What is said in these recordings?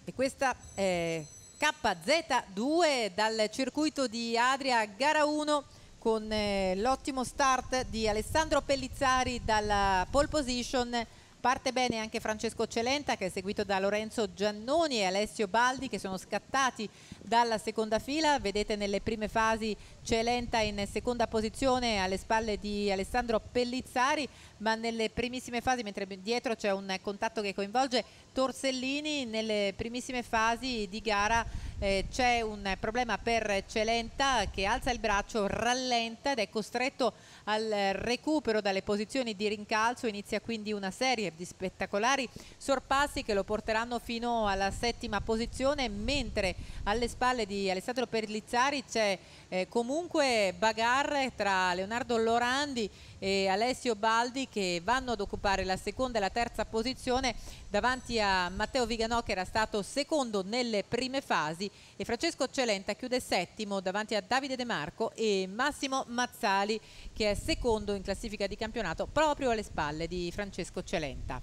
E questa è KZ2 dal circuito di Adria, gara 1, con l'ottimo start di Alessandro Pellizzari dalla pole position. Parte bene anche Francesco Celenta, che è seguito da Lorenzo Giannoni e Alessio Baldi, che sono scattati dalla seconda fila. Vedete nelle prime fasi Celenta in seconda posizione alle spalle di Alessandro Pellizzari, ma nelle primissime fasi, mentre dietro c'è un contatto che coinvolge Torsellini, nelle primissime fasi di gara c'è un problema per Celenta, che alza il braccio, rallenta ed è costretto al recupero dalle posizioni di rincalzo. Inizia quindi una serie di spettacolari sorpassi che lo porteranno fino alla settima posizione, mentre alle spalle di Alessandro Pellizzari c'è comunque bagarre tra Leonardo Lorandi e Alessio Baldi, che vanno ad occupare la seconda e la terza posizione davanti a Matteo Viganò, che era stato secondo nelle prime fasi, e Francesco Celenta chiude settimo davanti a Davide De Marco e Massimo Mazzali, che è secondo in classifica di campionato proprio alle spalle di Francesco Celenta.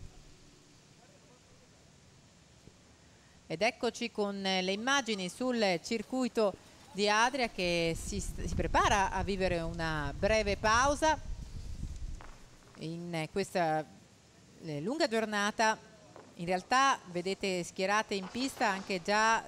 Ed eccoci con le immagini sul circuito di Adria, che si prepara a vivere una breve pausa in questa lunga giornata. In realtà vedete schierate in pista anche già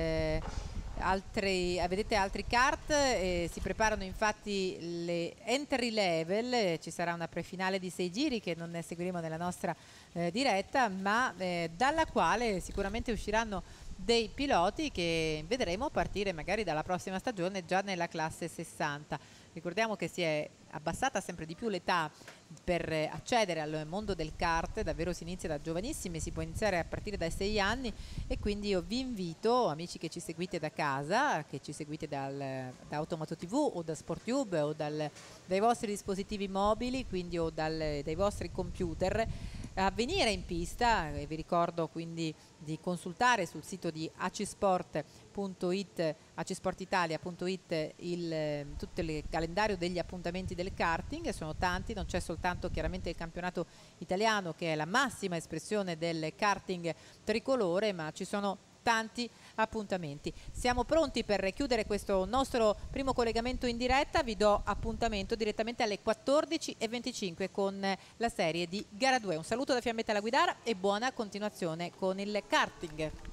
vedete altri kart, si preparano infatti le entry level. Ci sarà una prefinale di 6 giri che non ne seguiremo nella nostra diretta, ma dalla quale sicuramente usciranno dei piloti che vedremo partire magari dalla prossima stagione già nella classe 60. Ricordiamo che si è abbassata sempre di più l'età per accedere al mondo del kart. Davvero si inizia da giovanissimi, si può iniziare a partire dai 6 anni, e quindi io vi invito, amici che ci seguite da casa, che ci seguite da Automoto TV o da SportTube o dai vostri dispositivi mobili, quindi o dai vostri computer, a venire in pista. E vi ricordo quindi di consultare sul sito di acisport.it, acisportitalia.it, tutto il calendario degli appuntamenti del karting. Sono tanti, non c'è soltanto chiaramente il campionato italiano, che è la massima espressione del karting tricolore, ma ci sono tanti appuntamenti. Siamo pronti per chiudere questo nostro primo collegamento in diretta. Vi do appuntamento direttamente alle 14:25 con la serie di gara 2. Un saluto da Fiammetta La Guidara e buona continuazione con il karting.